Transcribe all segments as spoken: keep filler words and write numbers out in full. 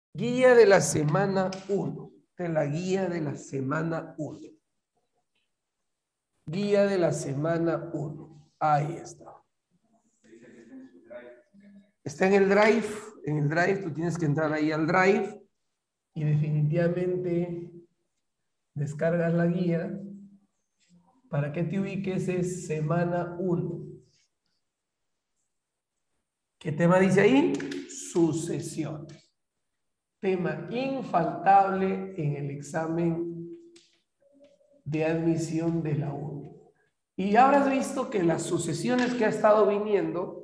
Guía de la semana uno. De la guía de la semana uno. Guía de la semana uno. Ahí está. Está en el drive. En el drive, tú tienes que entrar ahí al drive y definitivamente descargas la guía para que te ubiques es semana uno. ¿Qué tema dice ahí? Sucesiones. Tema infaltable en el examen de admisión de la U N I. Y habrás visto que las sucesiones que ha estado viniendo...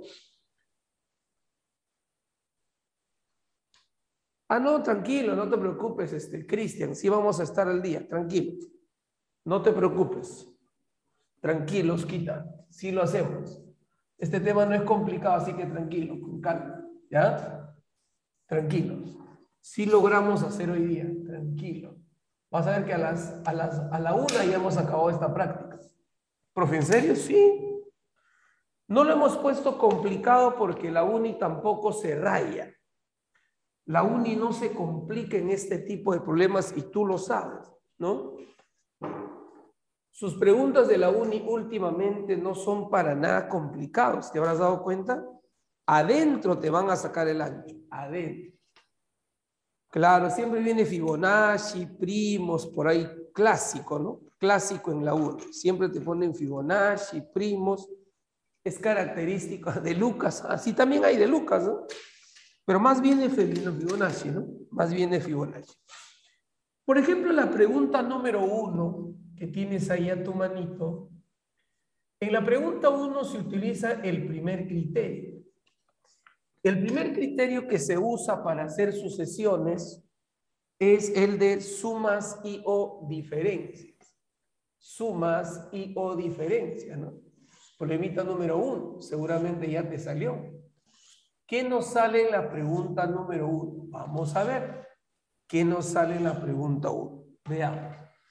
Ah, no, tranquilo, no te preocupes, este, Cristian, sí vamos a estar al día, tranquilo. No te preocupes. Tranquilos, quita, sí lo hacemos. Este tema no es complicado, así que tranquilo, con calma, ¿ya? Tranquilos. Sí logramos hacer hoy día, tranquilo. Vas a ver que a, las, a, las, a la una ya hemos acabado esta práctica. Profe, ¿en serio? Sí. No lo hemos puesto complicado porque la uni tampoco se raya. La uni no se complica en este tipo de problemas y tú lo sabes, ¿no? Sus preguntas de la uni últimamente no son para nada complicados. ¿Te habrás dado cuenta? Adentro te van a sacar el ancho. Adentro. Claro, siempre viene Fibonacci, primos, por ahí, clásico, ¿no? Clásico en la uni. Siempre te ponen Fibonacci, primos. Es característico de Lucas. Así también hay de Lucas, ¿no? Pero más viene Fibonacci, ¿no? Más viene Fibonacci. Por ejemplo, la pregunta número uno que tienes ahí a tu manito. En la pregunta uno se utiliza el primer criterio. El primer criterio que se usa para hacer sucesiones es el de sumas y o diferencias. Sumas y o diferencias, ¿no? Problemita número uno, seguramente ya te salió. ¿Qué nos sale en la pregunta número uno? Vamos a ver. ¿Qué nos sale en la pregunta uno? Veamos.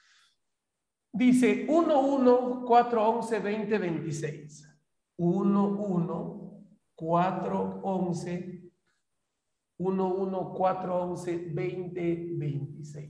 Dice uno, uno, cuatro, once, veinte, veintiséis. uno, uno, cuatro, once, uno, uno, cuatro, once, veinte, veintiséis.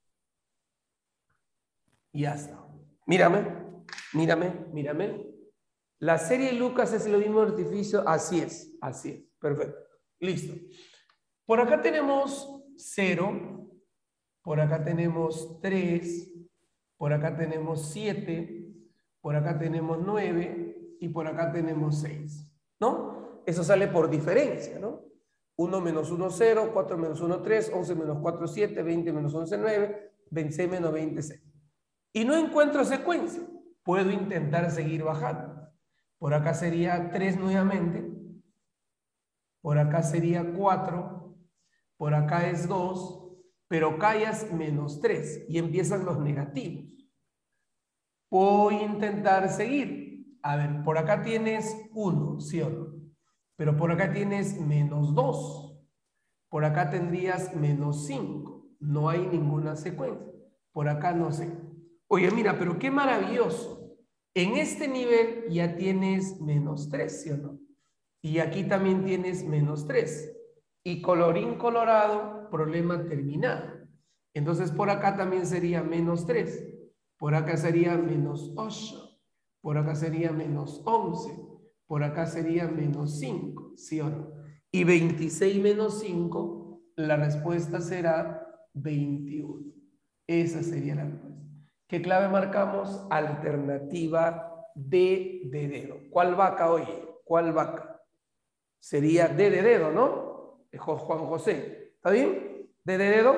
Y ya está. Mírame, mírame, mírame. La serie Lucas es el mismo artificio. Así es, así es. Perfecto. Listo. Por acá tenemos cero. Por acá tenemos tres. Por acá tenemos siete. Por acá tenemos nueve. Y por acá tenemos seis. ¿No? Eso sale por diferencia, ¿no? uno menos uno, cero. cuatro menos uno, tres. once menos cuatro, siete. veinte menos once, nueve. veintiséis menos veinte, seis. Y no encuentro secuencia. Puedo intentar seguir bajando. Por acá sería tres nuevamente. Por acá sería cuatro. Por acá es dos. Pero callas menos tres. Y empiezan los negativos. Voy a intentar seguir. A ver, por acá tienes uno, ¿sí o no? Pero por acá tienes menos dos. Por acá tendrías menos cinco. No hay ninguna secuencia. Por acá no sé. Oye, mira, pero qué maravilloso. En este nivel ya tienes menos tres, ¿sí o no? Y aquí también tienes menos tres. Y colorín colorado, problema terminado. Entonces por acá también sería menos tres. Por acá sería menos ocho. Por acá sería menos once. Por acá sería menos cinco, ¿sí o no? Y veintiséis menos cinco, la respuesta será veintiuno. Esa sería la respuesta. ¿Qué clave marcamos? Alternativa D de dedo. ¿Cuál vaca, oye? ¿Cuál vaca? Sería D de dedo, ¿no? De Juan José. ¿Está bien? D de dedo.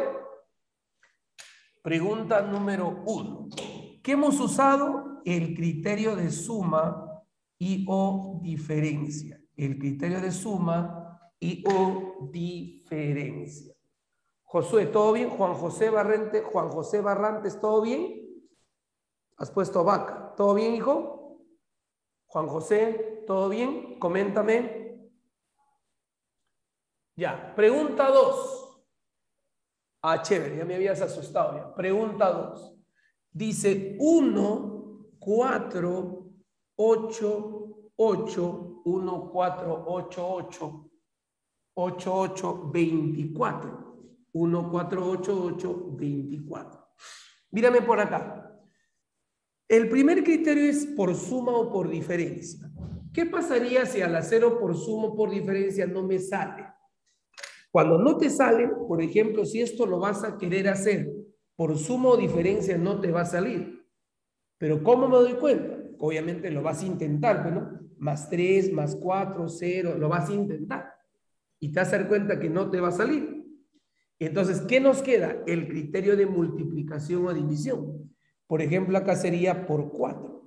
Pregunta número uno. ¿Qué hemos usado? El criterio de suma y o diferencia. El criterio de suma y o diferencia. Josué, ¿todo bien? Juan José Barrente, Juan José Barrantes, ¿todo bien? Has puesto vaca. ¿Todo bien, hijo? Juan José, ¿todo bien? Coméntame. Ya, pregunta dos. Ah, chévere, ya me habías asustado ya. Pregunta dos. Dice uno, cuatro, ocho, ocho, uno, cuatro, ocho, ocho, ocho, ocho, veinticuatro. uno, cuatro, ocho, ocho, veinticuatro. Mírame por acá. El primer criterio es por suma o por diferencia. ¿Qué pasaría si al hacerlo por suma o por diferencia no me sale? Cuando no te sale, por ejemplo, si esto lo vas a querer hacer por suma o diferencia, no te va a salir. Pero ¿cómo me doy cuenta? Obviamente lo vas a intentar, ¿no? Más tres, más cuatro, cero, lo vas a intentar. Y te vas a dar cuenta que no te va a salir. Entonces, ¿qué nos queda? El criterio de multiplicación o división. Por ejemplo, acá sería por cuatro.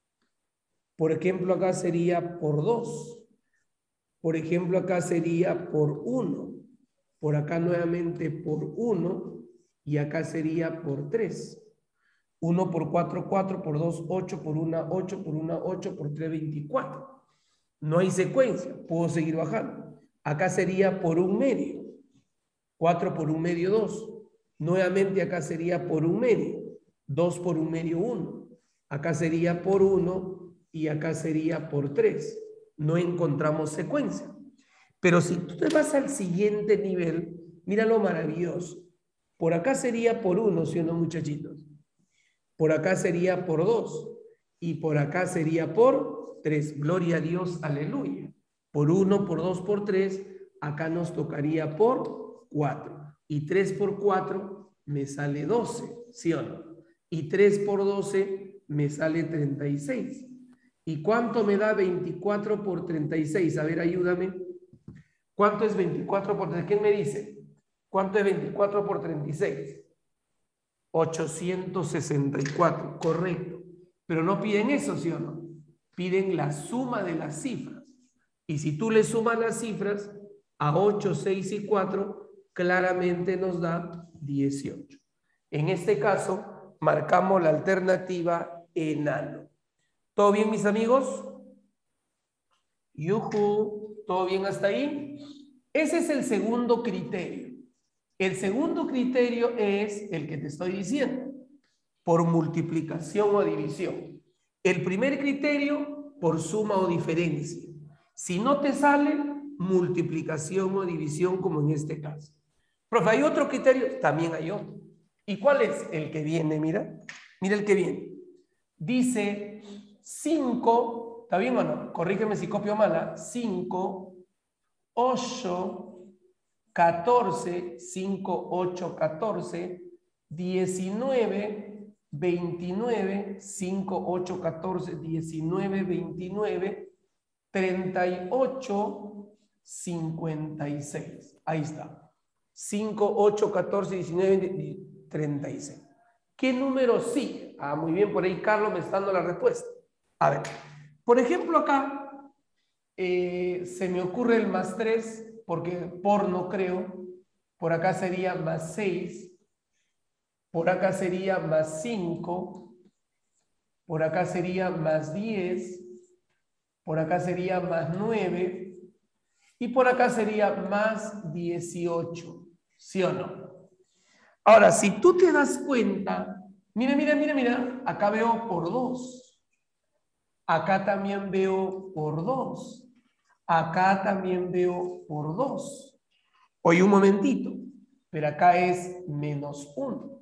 Por ejemplo, acá sería por dos. Por ejemplo, acá sería por uno. Por acá nuevamente por uno. Y acá sería por tres. uno por cuatro, cuatro, por dos, ocho, por uno, ocho, por uno, ocho, por tres, veinticuatro. No hay secuencia, puedo seguir bajando. Acá sería por un medio. cuatro por un medio, dos. Nuevamente acá sería por un medio. dos por un medio, uno. Acá sería por uno y acá sería por tres. No encontramos secuencia. Pero si tú te vas al siguiente nivel, mira lo maravilloso. Por acá sería por uno, ¿sí o no, muchachitos? Por acá sería por dos. Y por acá sería por tres. Gloria a Dios, aleluya. Por uno, por dos, por tres. Acá nos tocaría por cuatro. Y tres por cuatro me sale doce, ¿sí o no? Y tres por doce me sale treinta y seis. ¿Y cuánto me da veinticuatro por treinta y seis? A ver, ayúdame. ¿Cuánto es veinticuatro por treinta y seis? ¿Quién me dice? ¿Cuánto es veinticuatro por treinta y seis? ochocientos sesenta y cuatro, correcto. Pero no piden eso, ¿sí o no? Piden la suma de las cifras. Y si tú le sumas las cifras a ocho, seis y cuatro, claramente nos da dieciocho. En este caso, marcamos la alternativa enano. ¿Todo bien, mis amigos? Yuhu, ¿todo bien hasta ahí? Ese es el segundo criterio. El segundo criterio es el que te estoy diciendo, por multiplicación o división. El primer criterio, por suma o diferencia. Si no te sale, multiplicación o división, como en este caso. Profe, ¿hay otro criterio? También hay otro. ¿Y cuál es el que viene? Mira, mira el que viene. Dice cinco, ¿está bien o no? Corrígeme si copio mala. cinco, ocho, catorce, cinco, ocho, catorce, diecinueve, veintinueve, cinco, ocho, catorce, diecinueve, veintinueve, treinta y ocho, cincuenta y seis. Ahí está. cinco, ocho, catorce, diecinueve, veinte, treinta y seis. ¿Qué número sigue? Ah, muy bien, por ahí Carlos me está dando la respuesta. A ver, por ejemplo acá eh, se me ocurre el más tres, porque por no creo. Por acá sería más seis. Por acá sería más cinco. Por acá sería más diez. Por acá sería más nueve. Y por acá sería más dieciocho. ¿Sí o no? Ahora, si tú te das cuenta, mira, mira, mira, mira, acá veo por dos. Acá también veo por dos. Acá también veo por dos. Oye, un momentito, pero acá es menos uno.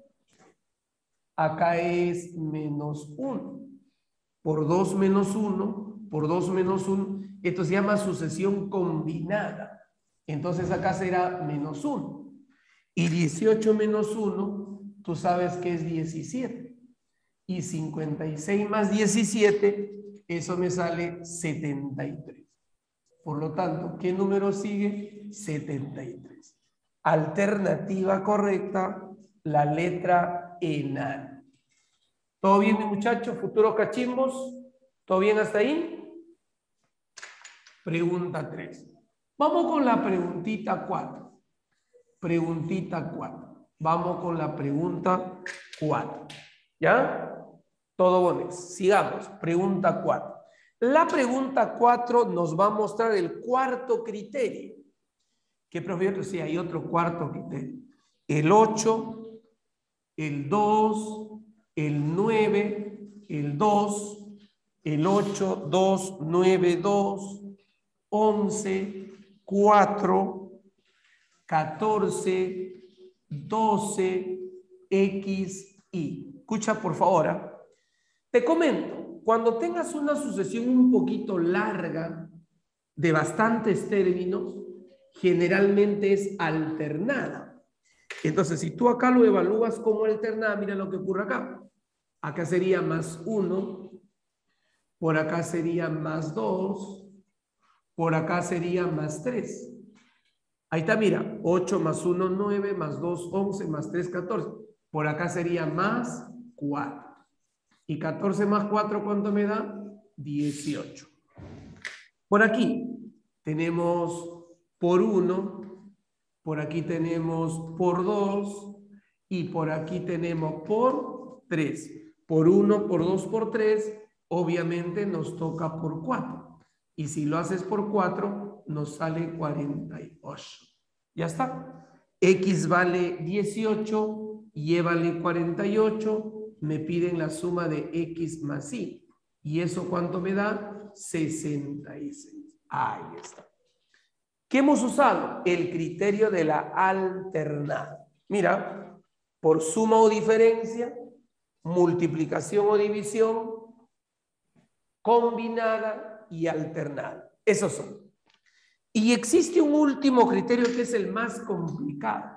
Acá es menos uno. Por dos menos uno, por dos menos uno. Esto se llama sucesión combinada. Entonces acá será menos uno. Y dieciocho menos uno, tú sabes que es diecisiete. Y cincuenta y seis más diecisiete, eso me sale setenta y tres. Por lo tanto, ¿qué número sigue? setenta y tres. Alternativa correcta, la letra enano. ¿Todo bien, mi muchacho? ¿Futuros cachimbos? ¿Todo bien hasta ahí? Pregunta tres. Vamos con la preguntita cuatro. Preguntita cuatro. Vamos con la pregunta cuatro. ¿Ya? Todo bueno. Sigamos. Pregunta cuatro. La pregunta cuatro nos va a mostrar el cuarto criterio. ¿Qué, profe? Sí, hay otro cuarto criterio. El ocho, el dos, el nueve, el dos, el ocho, dos, nueve, dos, once, cuatro, catorce, doce equis y. Escucha, por favor. ¿eh? Te comento, cuando tengas una sucesión un poquito larga de bastantes términos, generalmente es alternada. Entonces, si tú acá lo evalúas como alternada, mira lo que ocurre acá. Acá sería más uno, por acá sería más dos, por acá sería más tres. Ahí está, mira, ocho más uno, nueve, más dos, once, más tres, catorce. Por acá sería más cuatro. Y catorce más cuatro, ¿cuánto me da? dieciocho. Por aquí tenemos por uno, por aquí tenemos por dos y por aquí tenemos por tres. Por uno, por dos, por tres, obviamente nos toca por cuatro. Y si lo haces por cuatro, nos sale cuarenta y ocho. Ya está. X vale dieciocho, Y vale cuarenta y ocho. Me piden la suma de X más Y. ¿Y eso cuánto me da? sesenta y seis. Ahí está. ¿Qué hemos usado? El criterio de la alternada. Mira, por suma o diferencia, multiplicación o división, combinada y alternada. Esos son. Y existe un último criterio que es el más complicado.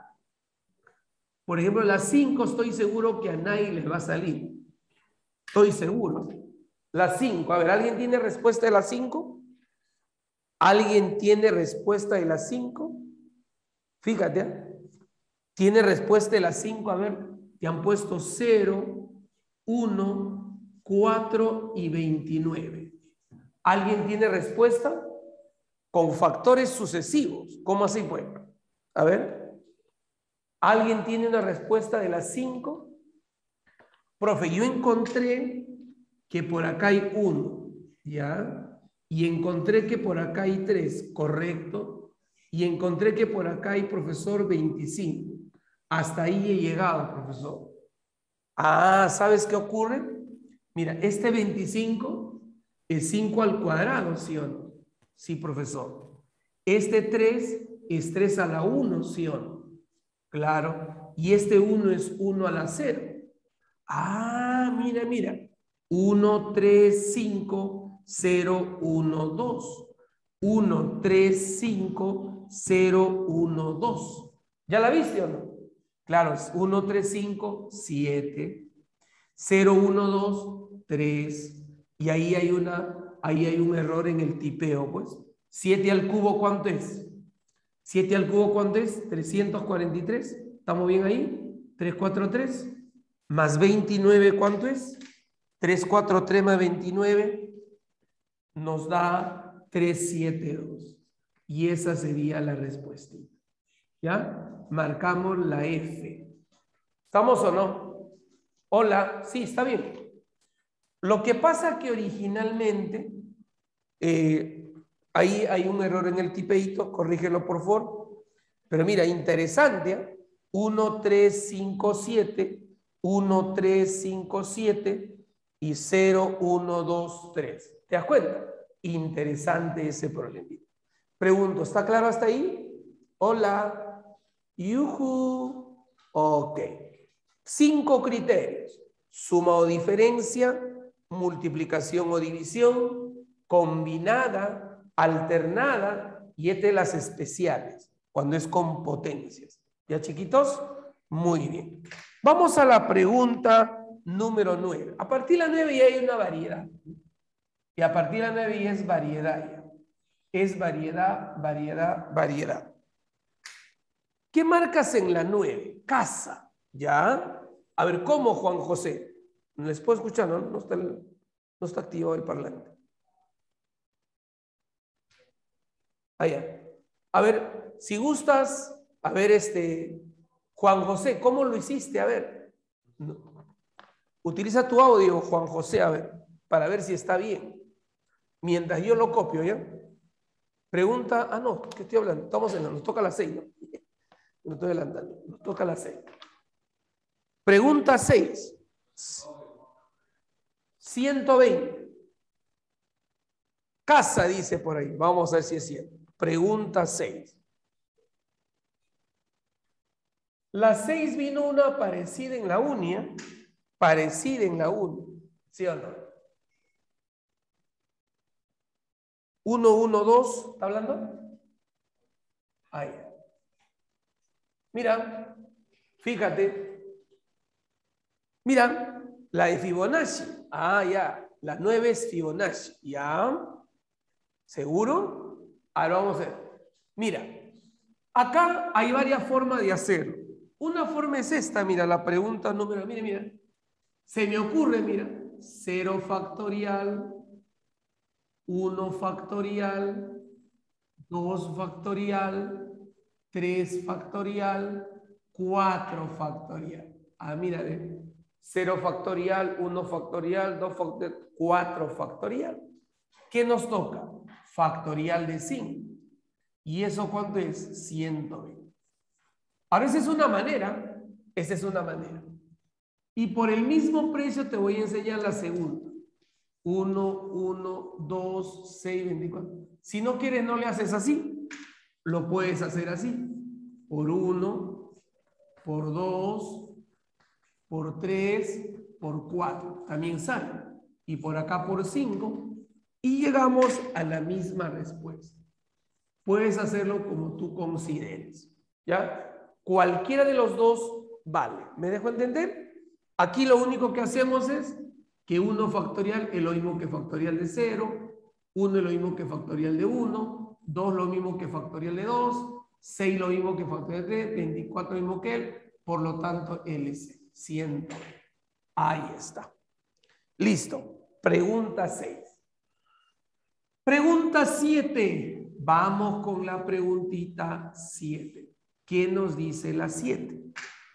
Por ejemplo, las cinco estoy seguro que a nadie les va a salir. Estoy seguro. Las cinco. A ver, ¿alguien tiene respuesta de las cinco? ¿Alguien tiene respuesta de las cinco? Fíjate, ¿eh? ¿Tiene respuesta de las cinco? A ver, te han puesto cero, uno, cuatro y veintinueve. ¿Alguien tiene respuesta? Con factores sucesivos. ¿Cómo así, pues? A ver. ¿Alguien tiene una respuesta de las cinco? Profe, yo encontré que por acá hay uno, ¿ya? Y encontré que por acá hay tres, correcto. Y encontré que por acá hay, profesor, veinticinco. Hasta ahí he llegado, profesor. Ah, ¿sabes qué ocurre? Mira, este veinticinco es cinco al cuadrado, ¿sí o no? Sí, profesor. Este tres es tres a la uno, ¿sí o no? Claro. Y este uno es uno a la cero. Ah, mira, mira. uno, tres, cinco, cero, uno, dos. uno, tres, cinco, cero, uno, dos. ¿Ya la viste o no? Claro, es uno, tres, cinco, siete. cero, uno, dos, tres. Y ahí hay, una, ahí hay un error en el tipeo, pues. siete al cubo, ¿cuánto es? siete al cubo, ¿cuánto es? trescientos cuarenta y tres. ¿Estamos bien ahí? trescientos cuarenta y tres. Más veintinueve, ¿cuánto es? trescientos cuarenta y tres más veintinueve nos da trescientos setenta y dos. Y esa sería la respuesta. ¿Ya? Marcamos la F. ¿Estamos o no? Hola, sí, está bien. Lo que pasa que originalmente eh, ahí hay un error en el tipeito, corrígelo por favor. Pero mira, interesante, ¿eh? uno, tres, cinco, siete, uno, tres, cinco, siete y cero, uno, dos, tres. ¿Te das cuenta? Interesante ese problema. Pregunto, ¿está claro hasta ahí? Hola. Yuhu. Ok. Cinco criterios. Suma o diferencia, multiplicación o división, combinada, alternada y este las especiales, cuando es con potencias. ¿Ya, chiquitos? Muy bien. Vamos a la pregunta número nueve. A partir de la nueve ya hay una variedad. Y a partir de la nueve ya es variedad. Ya. Es variedad, variedad, variedad. ¿Qué marcas en la nueve? Casa. ¿Ya? A ver, ¿cómo, Juan José? ¿Les puedo escuchar? No, no, está, el, no está activado el parlante. Allá. A ver, si gustas, a ver, este, Juan José, ¿cómo lo hiciste? A ver. No. Utiliza tu audio, Juan José, a ver, para ver si está bien. Mientras yo lo copio, ¿ya? Pregunta, ah, no, ¿qué estoy hablando? Estamos en, nos toca las seis, ¿no? No estoy adelantando, nos toca las seis. Pregunta seis. ciento veinte. Casa, dice por ahí. Vamos a ver si es cierto. Pregunta seis. La seis vino una parecida en la unia, parecida en la unia, ¿sí o no? uno, uno, dos, ¿está hablando? Ahí. Mira, fíjate. Mira, la de Fibonacci. Ah, ya. La nueve es Fibonacci. ¿Ya? ¿Seguro? Ahora vamos a ver. Mira, acá hay varias formas de hacerlo. Una forma es esta, mira, la pregunta número, mira, mira. Se me ocurre, mira, cero factorial, uno factorial, dos factorial, tres factorial, cuatro factorial. Ah, mira, cero factorial, uno factorial, dos factorial, cuatro factorial. ¿Qué nos toca? Factorial de cinco. ¿Y eso cuánto es? ciento veinte. Ahora, esa es una manera. Esa es una manera. Y por el mismo precio te voy a enseñar la segunda. uno, uno, dos, seis, veinticuatro. Si no quieres, no le haces así. Lo puedes hacer así. Por uno, por dos, por tres, por cuatro. También sale. Y por acá por cinco. Y llegamos a la misma respuesta. Puedes hacerlo como tú consideres. ¿Ya? Cualquiera de los dos vale. ¿Me dejo entender? Aquí lo único que hacemos es que uno factorial es lo mismo que factorial de cero, uno es lo mismo que factorial de uno, dos lo mismo que factorial de dos, seis lo mismo que factorial de tres, veinticuatro lo mismo que él, por lo tanto L C, cien. Ahí está. Listo. Pregunta seis. Pregunta siete. Vamos con la preguntita siete. ¿Qué nos dice la siete?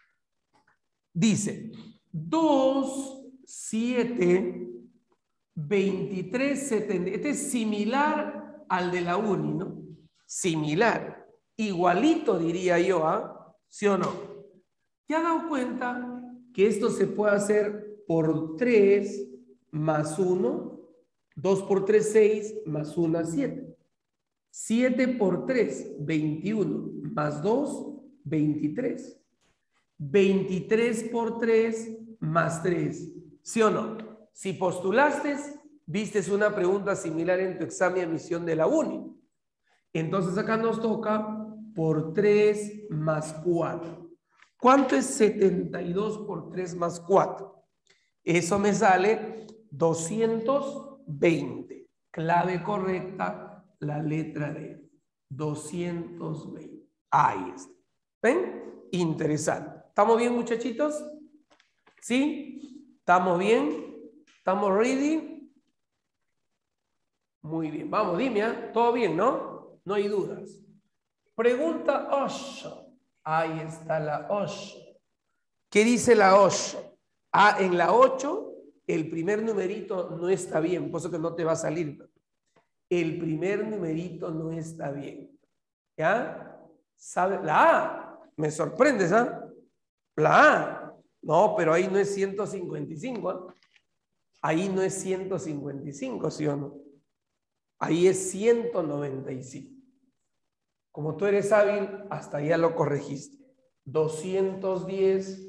Dice dos, siete, veintitrés, setenta. Este es similar al de la uni, ¿no? Similar. Igualito diría yo, ¿ah? ¿Sí o no? ¿Te has dado cuenta que esto se puede hacer por tres más uno? dos por tres, seis, más uno, siete. siete por tres, veintiuno, más dos, veintitrés. veintitrés por tres, más tres. ¿Sí o no? Si postulaste, vistes una pregunta similar en tu examen de admisión de la uni. Entonces acá nos toca por tres más cuatro. ¿Cuánto es setenta y dos por tres más cuatro? Eso me sale doscientos veinte. Clave correcta, la letra D. doscientos veinte. Ahí está. ¿Ven? Interesante. ¿Estamos bien, muchachitos? ¿Sí? ¿Estamos bien? ¿Estamos ready? Muy bien. Vamos, dime, ¿eh? ¿Todo bien, no? No hay dudas. Pregunta ocho. Ahí está la ocho. ¿Qué dice la ocho? Ah, en la ocho, el primer numerito no está bien, por eso que no te va a salir. El primer numerito no está bien. ¿Ya? ¿Sabe? La A. Me sorprendes, ¿ah? ¿eh? La A. No, pero ahí no es ciento cincuenta y cinco. ¿eh? Ahí no es ciento cincuenta y cinco, ¿sí o no? Ahí es ciento noventa y cinco. Como tú eres hábil, hasta ya lo corregiste. doscientos diez,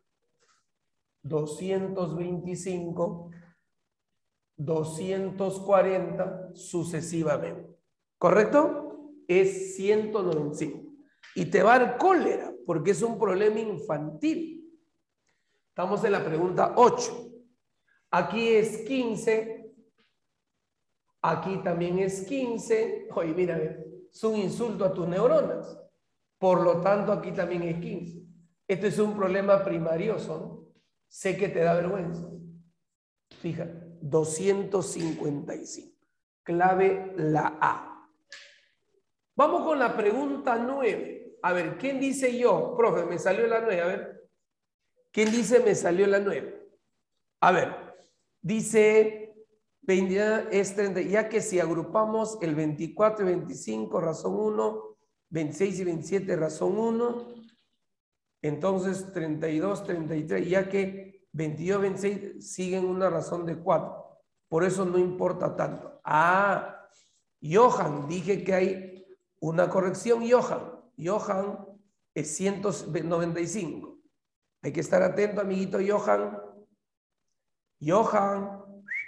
doscientos veinticinco, doscientos cuarenta, sucesivamente. ¿Correcto? Es ciento noventa y cinco. Y te va a dar cólera, porque es un problema infantil. Estamos en la pregunta ocho. Aquí es quince. Aquí también es quince. Oye, mira, es un insulto a tus neuronas. Por lo tanto, aquí también es quince. Este es un problema primarioso, ¿no? Sé que te da vergüenza. Fíjate, doscientos cincuenta y cinco. Clave la A. Vamos con la pregunta nueve. A ver, ¿quién dice yo? Profe, me salió la nueve. A ver. ¿Quién dice me salió la nueve? A ver, dice veinte es treinta, ya que si agrupamos el veinticuatro y veinticinco, razón uno, veintiséis y veintisiete, razón uno, entonces treinta y dos, treinta y tres, ya que veintidós, veintiséis siguen una razón de cuatro. Por eso no importa tanto. Ah, Johan, dije que hay una corrección, Johan. Johan, es ciento noventa y cinco. Hay que estar atento, amiguito Johan. Johan.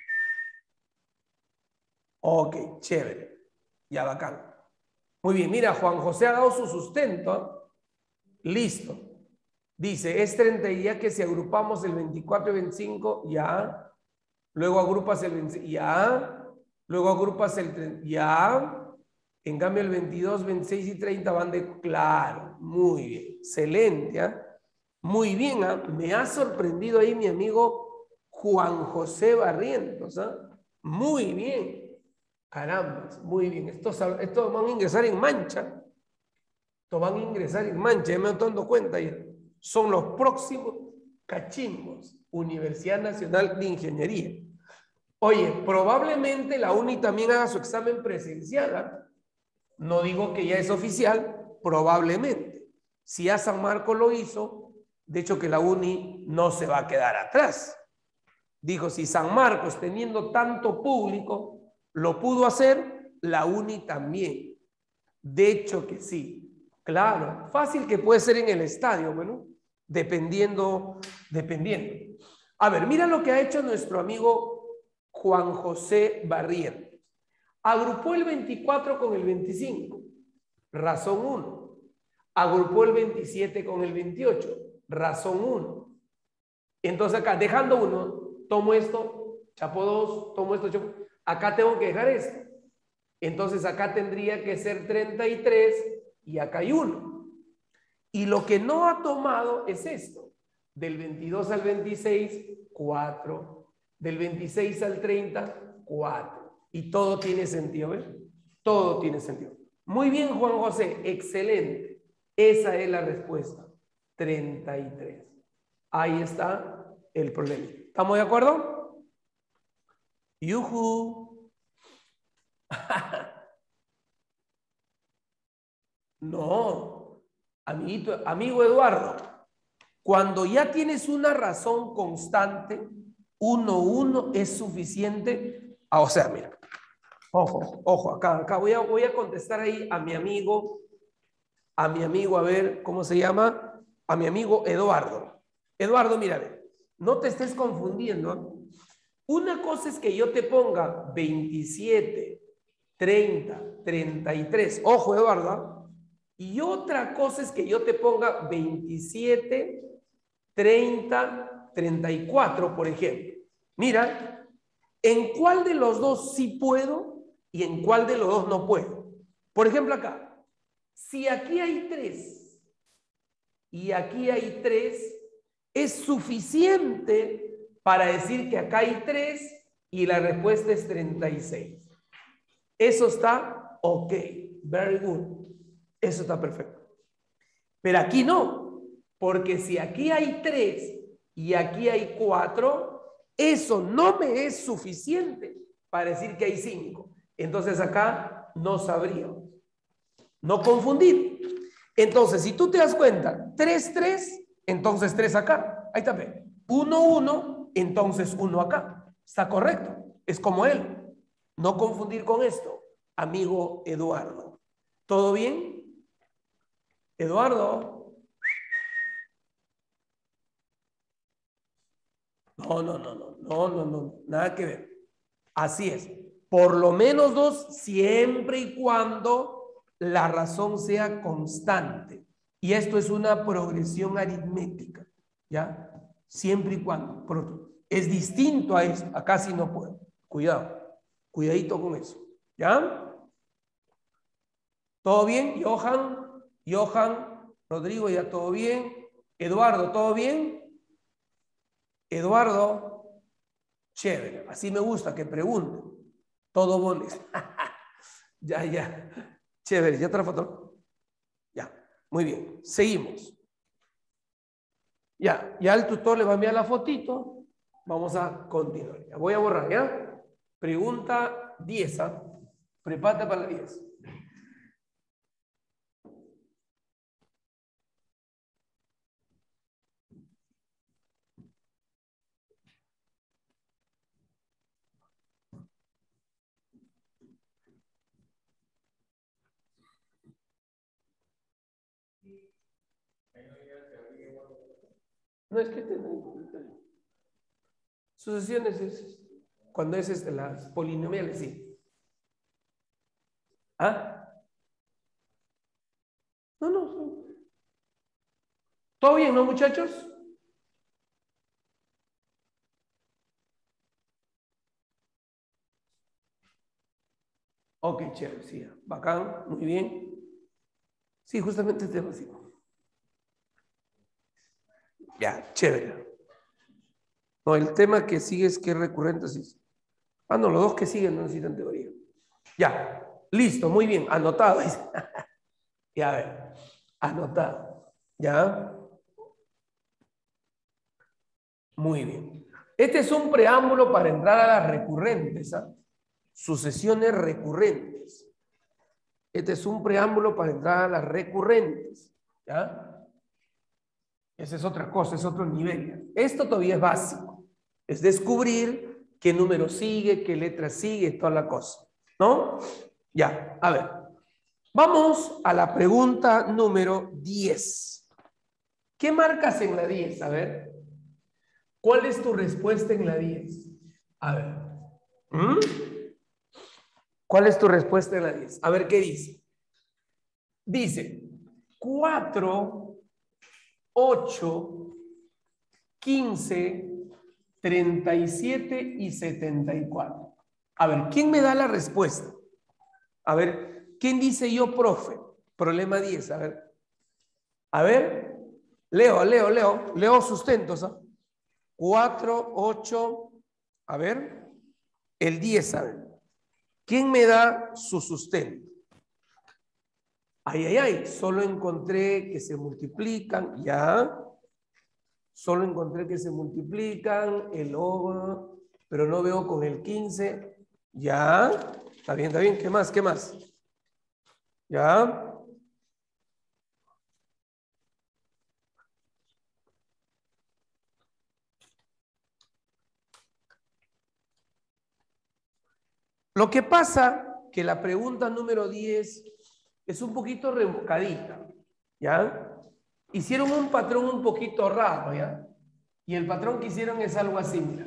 Ok, chévere. Ya, bacán. Muy bien, mira, Juan José ha dado su sustento. Listo. Dice, es treinta y ya que si agrupamos el veinticuatro y veinticinco, ya. Luego agrupas el veinticinco, ya. Luego agrupas el treinta, ya. En cambio, el veintidós, veintiséis y treinta van de... Claro, muy bien. Excelente, ¿eh? Muy bien, ¿eh? Me ha sorprendido ahí mi amigo Juan José Barrientos, ¿eh? Muy bien. Caramba, muy bien. Estos, estos van a ingresar en mancha. Estos van a ingresar en mancha, ya me estoy dando cuenta. Ya. Son los próximos cachimbos. Universidad Nacional de Ingeniería. Oye, probablemente la UNI también haga su examen presencial, ¿eh? No digo que ya es oficial, probablemente. Si ya San Marcos lo hizo, de hecho que la UNI no se va a quedar atrás. Dijo, si San Marcos, teniendo tanto público, lo pudo hacer, la UNI también. De hecho que sí. Claro, fácil que puede ser en el estadio, bueno, dependiendo, dependiendo. A ver, mira lo que ha hecho nuestro amigo Juan José Barrientos. Agrupó el veinticuatro con el veinticinco. Razón uno. Agrupó el veintisiete con el veintiocho. Razón uno. Entonces acá, dejando uno, tomo esto, chapo dos, tomo esto, chapo. Acá tengo que dejar esto. Entonces acá tendría que ser treinta y tres y acá hay uno. Y lo que no ha tomado es esto. Del veintidós al veintiséis, cuatro. Del veintiséis al treinta, cuatro. Y todo tiene sentido, ¿ves? Todo tiene sentido. Muy bien, Juan José, excelente. Esa es la respuesta. treinta y tres. Ahí está el problema. ¿Estamos de acuerdo? ¡Yujú! No, amiguito, amigo Eduardo, cuando ya tienes una razón constante, uno, uno es suficiente. Ah, o sea, mira, ojo, ojo, acá, acá voy a, voy a contestar ahí a mi amigo, a mi amigo, a ver, ¿cómo se llama? A mi amigo Eduardo. Eduardo, mira, a ver, no te estés confundiendo, ¿eh? Una cosa es que yo te ponga veintisiete, treinta, treinta y tres, ojo, Eduardo, y otra cosa es que yo te ponga veintisiete, treinta, treinta y cuatro, por ejemplo. Mira, ¿en cuál de los dos sí puedo y en cuál de los dos no puedo? Por ejemplo, acá, si aquí hay tres y aquí hay tres, es suficiente para decir que acá hay tres y la respuesta es treinta y seis. Eso está ok, very good. Eso está perfecto. Pero aquí no, porque si aquí hay tres y aquí hay cuatro, eso no me es suficiente para decir que hay cinco. Entonces acá no sabríamos. No confundir. Entonces, si tú te das cuenta, tres, tres, entonces tres acá. Ahí está. uno, uno, entonces uno acá. Está correcto. Es como él. No confundir con esto, amigo Eduardo. ¿Todo bien? Eduardo. No, no, no, no, no, no, no, nada que ver. Así es. Por lo menos dos, siempre y cuando la razón sea constante. Y esto es una progresión aritmética, ¿ya? Siempre y cuando. Pero es distinto a esto. Acá sí no puedo. Cuidado. Cuidadito con eso. ¿Ya? ¿Todo bien? Johan, Johan, Rodrigo, ¿ya todo bien? Eduardo, ¿todo bien? Eduardo, chévere. Así me gusta que pregunten. Todo bonito. Ya, ya. Chévere. ¿Ya otra foto? Ya. Muy bien. Seguimos. Ya. Ya el tutor le va a enviar la fotito. Vamos a continuar. Ya voy a borrar, ¿ya? Pregunta diez. ¿Ah? Prepárate para la diez. No es que te... Sucesiones es cuando es este, las polinomiales, sí. ¿Ah? No, no, no. ¿Todo bien, no, muchachos? Ok, chévere, sí. Bacán, muy bien. Sí, justamente este tema, sí. Ya, chévere. No, el tema que sigue es que es recurrente, sí. Ah, no, los dos que siguen no necesitan teoría. Ya, listo, muy bien, anotado. Ya, a ver, anotado. Ya, muy bien. Este es un preámbulo para entrar a las recurrentes, ¿ah? Sucesiones recurrentes. Este es un preámbulo para entrar a las recurrentes, ¿ya? Esa es otra cosa, es otro nivel. Esto todavía es básico. Es descubrir qué número sigue, qué letra sigue, toda la cosa, ¿no? Ya, a ver. Vamos a la pregunta número diez. ¿Qué marcas en la diez? A ver. ¿Cuál es tu respuesta en la diez? A ver. ¿Mm? ¿Cuál es tu respuesta en la diez? A ver qué dice. Dice cuatro, ocho, quince, treinta y siete y setenta y cuatro. A ver, ¿quién me da la respuesta? A ver, ¿quién dice yo, profe? Problema diez, a ver. A ver, leo, leo, leo, leo sustentos. ¿Ah? cuatro, ocho, a ver, el diez, a ver. ¿Quién me da su sustento? Ay, ay, ay, solo encontré que se multiplican, ya. Solo encontré que se multiplican, el O, pero no veo con el quince. Ya, está bien, está bien. ¿Qué más? ¿Qué más? Ya. Lo que pasa que la pregunta número diez es un poquito rebuscadita, ¿ya? Hicieron un patrón un poquito raro, ¿ya? Y el patrón que hicieron es algo así, mira.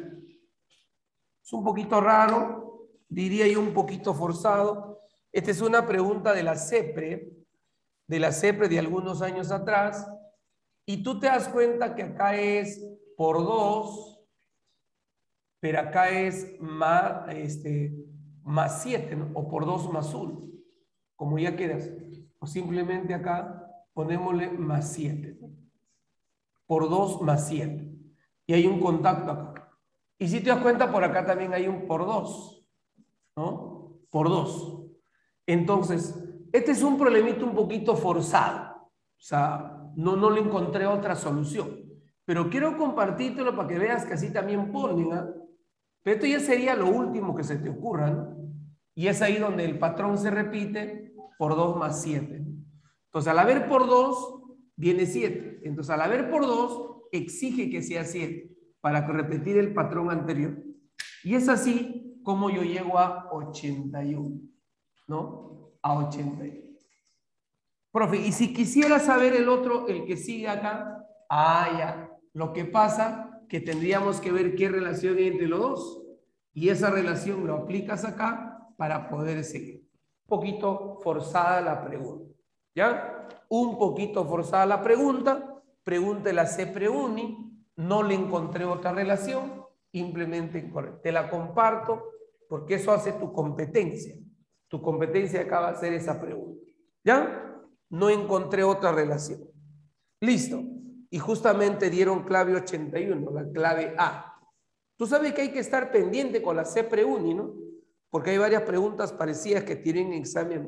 Es un poquito raro, diría yo un poquito forzado. Esta es una pregunta de la CEPRE, de la CEPRE de algunos años atrás, y tú te das cuenta que acá es por dos, pero acá es más, este, más siete, ¿no? O por dos más uno, como ya quedas. O simplemente acá ponémosle más siete, ¿no? Por dos más siete. Y hay un contacto acá. Y si te das cuenta, por acá también hay un por dos, ¿no? Por dos. Entonces, este es un problemito un poquito forzado. O sea, no, no le encontré otra solución. Pero quiero compartírtelo para que veas que así también ponen, ¿ah? Pero esto ya sería lo último que se te ocurra, ¿no? Y es ahí donde el patrón se repite por dos más siete. Entonces, al haber por dos, viene siete. Entonces, al haber por dos, exige que sea siete para repetir el patrón anterior. Y es así como yo llego a ochenta y uno, ¿no? A ochenta y uno. Profe, y si quisiera saber el otro, el que sigue acá, ah, ya. Lo que pasa que tendríamos que ver qué relación hay entre los dos. Y esa relación lo aplicas acá para poder seguir. Un poquito forzada la pregunta. ¿Ya? Un poquito forzada la pregunta. Pregunta la CEPREUNI. No le encontré otra relación. Implemente incorrecto. Te la comparto porque eso hace tu competencia. Tu competencia acaba de hacer esa pregunta. ¿Ya? No encontré otra relación. Listo. Y justamente dieron clave ochenta y uno, la clave A. Tú sabes que hay que estar pendiente con la CEPREUNI, ¿no? Porque hay varias preguntas parecidas que tienen examen.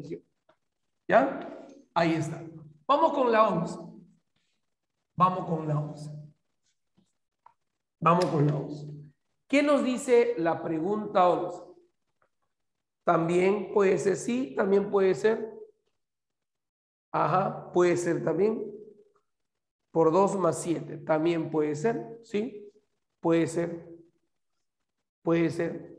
¿Ya? Ahí está. Vamos con la once. Vamos con la once. Vamos con la once. ¿Qué nos dice la pregunta once? También puede ser sí, también puede ser. Ajá, puede ser también. Por dos más siete, también puede ser, ¿sí? Puede ser. Puede ser.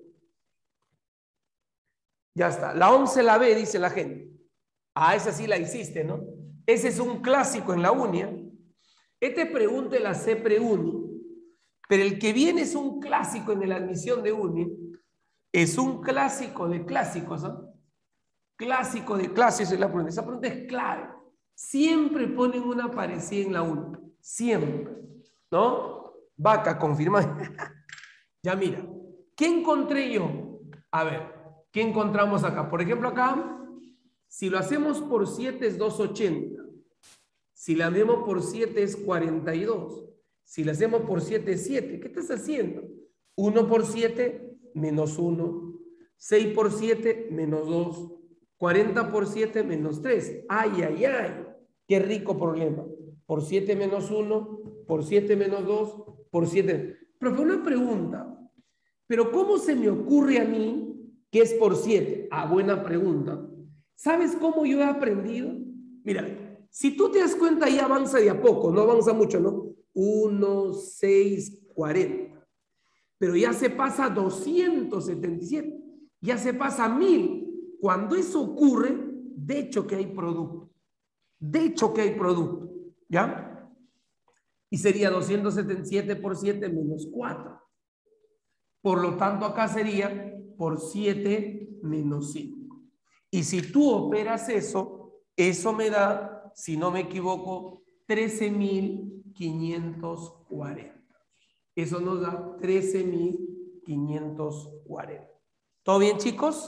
Ya está. La once la B, dice la gente. Ah, esa sí la hiciste, ¿no? Ese es un clásico en la unia. Este pregunta la C pre-uni, pero el que viene es un clásico en la admisión de uni, es un clásico de clásicos, ¿no? Clásico de clásicos es la pregunta. Esa pregunta es clave. Siempre ponen una parecida en la uni, siempre, ¿no? Vaca, confirma. Ya mira, ¿qué encontré yo? A ver, ¿qué encontramos acá? Por ejemplo, acá, si lo hacemos por siete es doscientos ochenta. Si lo hacemos por siete es cuarenta y dos. Si lo hacemos por siete es siete. ¿Qué estás haciendo? uno por siete menos uno. seis por siete menos dos. cuarenta por siete menos tres. Ay, ay, ay. Qué rico problema. Por siete menos uno, por siete menos dos, por siete. Pero fue una pregunta. Pero ¿cómo se me ocurre a mí que es por siete? Ah, buena pregunta. ¿Sabes cómo yo he aprendido? Mira, si tú te das cuenta, ahí avanza de a poco, no avanza mucho, ¿no? uno, seis, cuarenta. Pero ya se pasa a doscientos setenta y siete, ya se pasa a mil. Cuando eso ocurre, de hecho que hay producto. De hecho que hay producto, ¿ya? Y sería doscientos setenta y siete por siete menos cuatro. Por lo tanto, acá sería por siete menos cinco. Y si tú operas eso, eso me da, si no me equivoco, trece mil quinientos cuarenta. Eso nos da trece mil quinientos cuarenta. ¿Todo bien, chicos?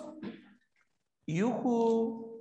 ¡Yujú!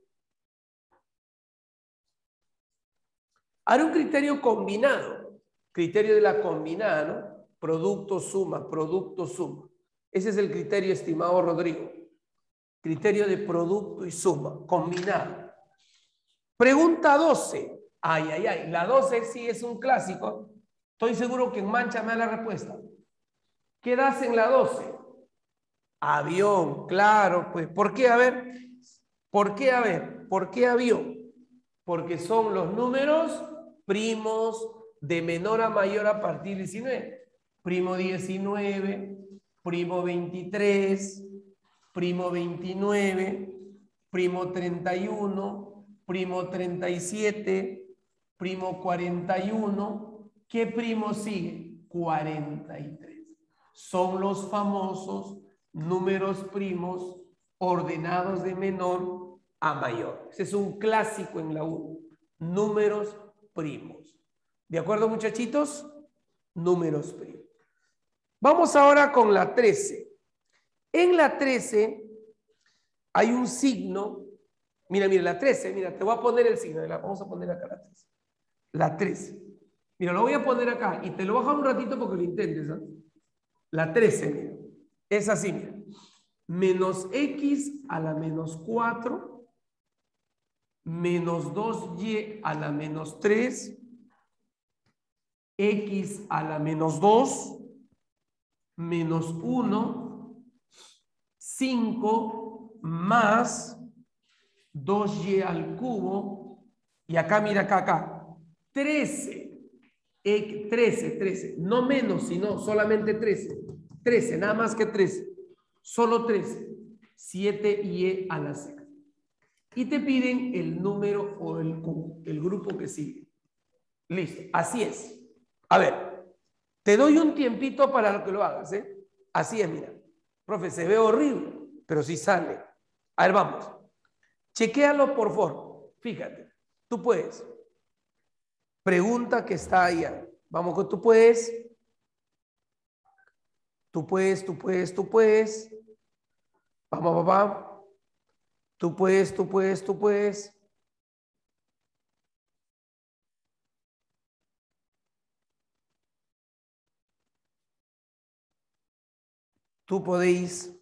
Ahora un criterio combinado. Criterio de la combinada, ¿no? Producto, suma, producto, suma. Ese es el criterio, estimado Rodrigo. Criterio de producto y suma, combinado. Pregunta doce. Ay, ay, ay. La doce sí es un clásico. Estoy seguro que en Mancha me da la respuesta. ¿Qué das en la doce? Avión, claro, pues. ¿Por qué? A ver. ¿Por qué? A ver. ¿Por qué avión? Porque son los números primos de menor a mayor a partir de diecinueve. Primo diecinueve, primo veintitrés, primo veintinueve, primo treinta y uno, primo treinta y siete, primo cuarenta y uno. ¿Qué primo sigue? cuarenta y tres. Son los famosos números primos ordenados de menor a mayor. Ese es un clásico en la U. Números primos. ¿De acuerdo, muchachitos? Números primos. Vamos ahora con la trece. En la trece hay un signo. Mira, mira, la trece, mira, te voy a poner el signo. La vamos a poner acá la trece. La trece. Mira, lo voy a poner acá y te lo voy a dejar un ratito porque lo intentes, ¿eh? La trece, mira. Es así, mira. Menos x a la menos cuatro, menos dos y a la menos tres, x a la menos dos, menos uno, cinco, más dos y al cubo, y acá, mira acá, acá, trece, trece, trece, no menos, sino solamente trece, trece, nada más que trece, solo trece, siete y a la sexta. Y te piden el número o el, el grupo que sigue. Listo, así es. A ver, te doy un tiempito para que lo hagas, ¿eh? Así es, mira. Profe, se ve horrible, pero sí sale. A ver, vamos. Chequéalo por favor. Fíjate, tú puedes. Pregunta que está allá. Vamos, que tú puedes. Tú puedes, tú puedes, tú puedes. Vamos, papá. Tú puedes, tú puedes, tú puedes. Tú podéis.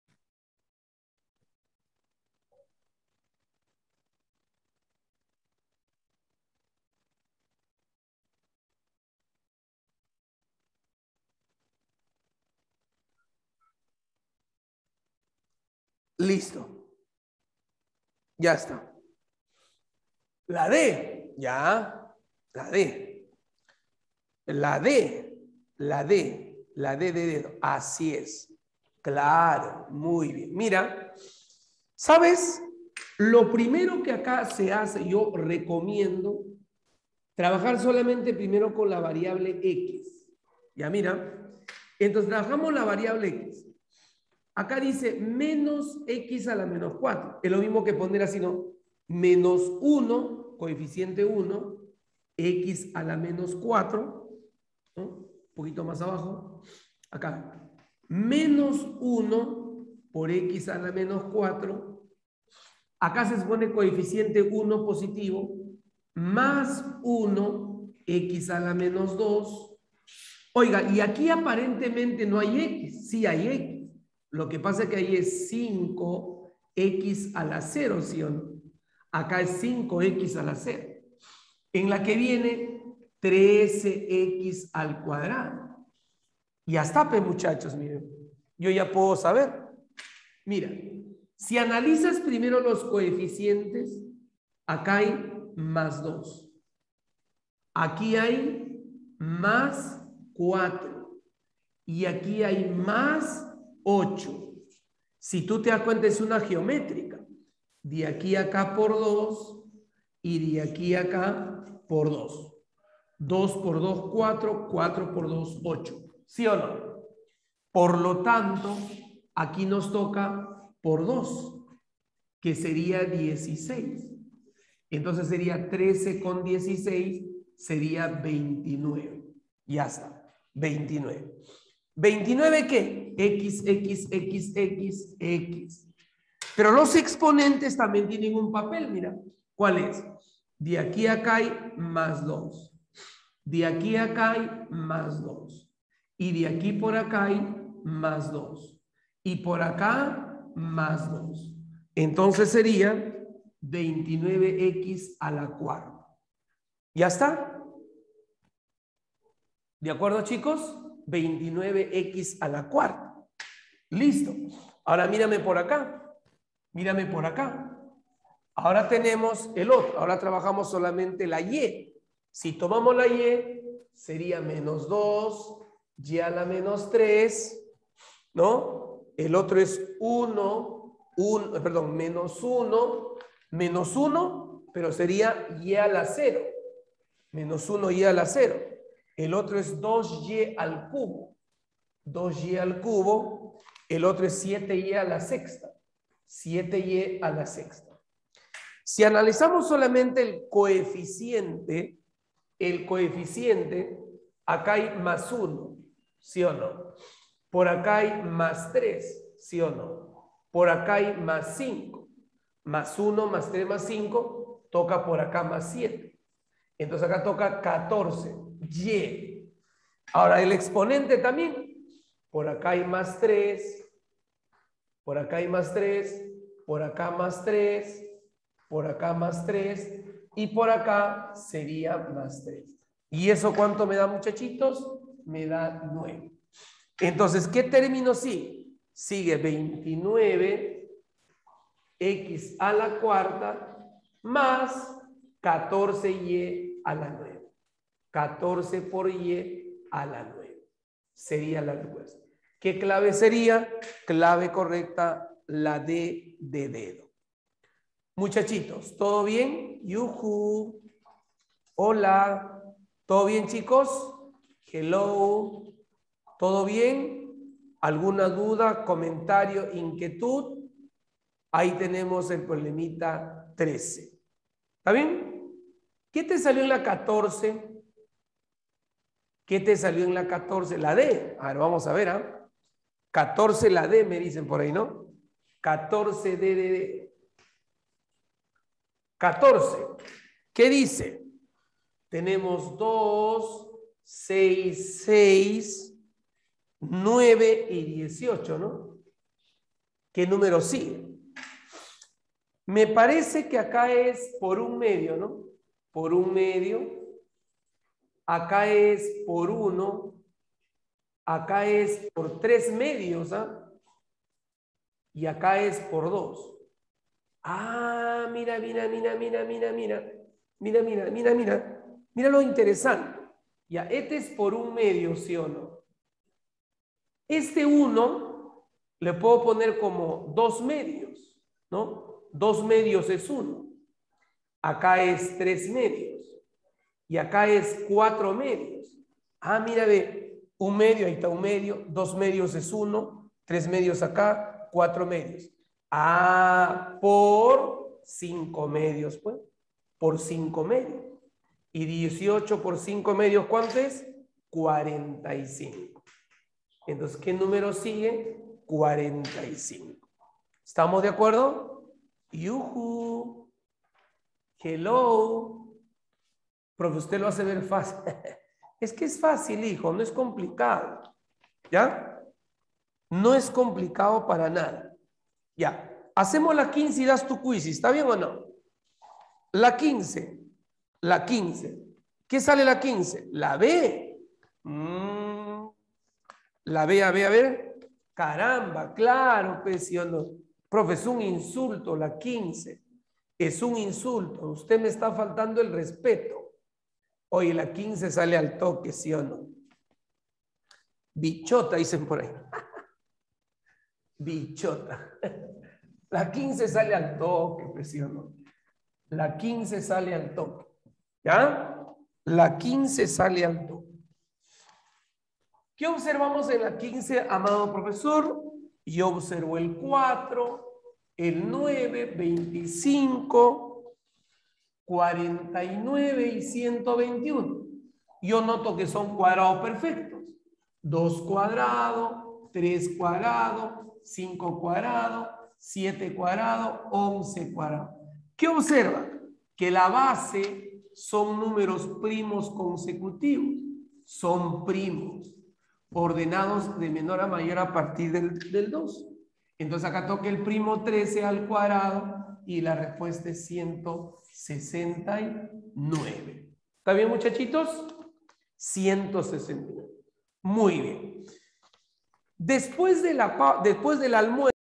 Listo. Ya está. La D, ya. La D. La D. La D. La D de dedo. Así es. Claro, muy bien. Mira, ¿sabes? Lo primero que acá se hace, yo recomiendo, trabajar solamente primero con la variable X. Ya mira, entonces trabajamos la variable X. Acá dice menos X a la menos cuatro. Es lo mismo que poner así, ¿no? Menos uno, coeficiente uno, X a la menos cuatro, ¿no? Un poquito más abajo. Acá, menos uno por X a la menos cuatro. Acá se pone coeficiente uno positivo, más uno, X a la menos dos. Oiga, y aquí aparentemente no hay X. Sí hay X. Lo que pasa es que ahí es cinco X a la cero, ¿sí o no? Acá es cinco X a la cero. En la que viene trece X al cuadrado. Y hasta, pues, muchachos, miren. Yo ya puedo saber. Mira, si analizas primero los coeficientes, acá hay más dos. Aquí hay más cuatro. Y aquí hay más ocho. Si tú te das cuenta, es una geométrica. De aquí a acá por dos y de aquí a acá por dos. dos por dos, cuatro. cuatro por dos, ocho. ¿Sí o no? Por lo tanto, aquí nos toca por dos, que sería dieciséis. Entonces sería trece con dieciséis, sería veintinueve. Ya está, veintinueve. ¿veintinueve qué? X, X, X, X, X. Pero los exponentes también tienen un papel, mira. ¿Cuál es? De aquí a acá hay más dos. De aquí a acá hay más dos. Y de aquí por acá hay más dos. Y por acá más dos. Entonces sería veintinueve X a la cuarta. ¿Ya está? ¿De acuerdo, chicos? veintinueve X a la cuarta. Listo. Ahora mírame por acá. Mírame por acá. Ahora tenemos el otro. Ahora trabajamos solamente la Y. Si tomamos la Y, sería menos dos, Y a la menos tres, ¿no? El otro es uno, un, perdón, menos uno, menos uno, pero sería Y a la cero. Menos uno Y a la cero. El otro es dos Y al cubo. dos Y al cubo. El otro es siete Y a la sexta. siete Y a la sexta. Si analizamos solamente el coeficiente, el coeficiente, acá hay más uno, ¿sí o no? Por acá hay más tres, ¿sí o no? Por acá hay más cinco. Más uno, más tres, más cinco, toca por acá más siete. Entonces acá toca catorce. Y. Ahora el exponente también. Por acá hay más tres. Por acá hay más tres. Por acá más tres. Por acá más tres. Y por acá sería más tres. ¿Y eso cuánto me da, muchachitos? Me da nueve. Entonces, ¿qué término sigue? Sigue veintinueve X a la cuarta más catorce Y a la nueve. catorce por Y a la nueve. Sería la respuesta. ¿Qué clave sería? Clave correcta, la D de dedo. Muchachitos, ¿todo bien? Yuhu. Hola. ¿Todo bien, chicos? Hello. ¿Todo bien? ¿Alguna duda, comentario, inquietud? Ahí tenemos el problemita trece. ¿Está bien? ¿Qué te salió en la catorce? ¿Qué te salió en la catorce? La D. A ver, vamos a ver, ¿ah? ¿eh? catorce la D, me dicen por ahí, ¿no? catorce D de D. catorce. ¿Qué dice? Tenemos dos, seis, seis, nueve y dieciocho, ¿no? ¿Qué número sigue? Me parece que acá es por un medio, ¿no? Por un medio. Acá es por uno. Acá es por tres medios, ¿ah? Y acá es por dos. Ah, mira, mira, mira, mira, mira, mira. Mira, mira, mira, mira. Mira lo interesante. Ya, este es por un medio, ¿sí o no? Este uno le puedo poner como dos medios, ¿no? Dos medios es uno. Acá es tres medios. Y acá es cuatro medios. Ah, mira, ve, un medio, ahí está un medio, dos medios es uno, tres medios acá, cuatro medios. Ah, por cinco medios, pues, por cinco medios. Y dieciocho por cinco medios, ¿cuánto es? cuarenta y cinco. Entonces, ¿qué número sigue? cuarenta y cinco. ¿Estamos de acuerdo? Yuhu. Hello. Profe, usted lo hace ver fácil. Es que es fácil, hijo, no es complicado. ¿Ya? No es complicado para nada. Ya. Hacemos la quince y das tu quiz. ¿Está bien o no? La quince. La quince. ¿Qué sale la quince? La B. Mm. La B, a ver, a ver. Caramba, claro, pues, ¿sí o no? Profe, es un insulto la quince. Es un insulto. Usted me está faltando el respeto. Oye, la quince sale al toque, ¿sí o no? Bichota, dicen por ahí. Bichota. La quince sale al toque, pues, ¿sí o no? La quince sale al toque. ¿Ya? La quince sale al toque. ¿Qué observamos en la quince, amado profesor? Yo observo el cuatro, el nueve, veinticinco, cuarenta y nueve y ciento veintiuno. Yo noto que son cuadrados perfectos. dos cuadrado, tres cuadrado, cinco cuadrado, siete cuadrado, once cuadrado. ¿Qué observa? Que la base son números primos consecutivos. Son primos, ordenados de menor a mayor a partir del, del dos. Entonces acá toca el primo trece al cuadrado y la respuesta es ciento sesenta y nueve. ¿Está bien, muchachitos? ciento sesenta y nueve. Muy bien. Después, de la, después del almuerzo,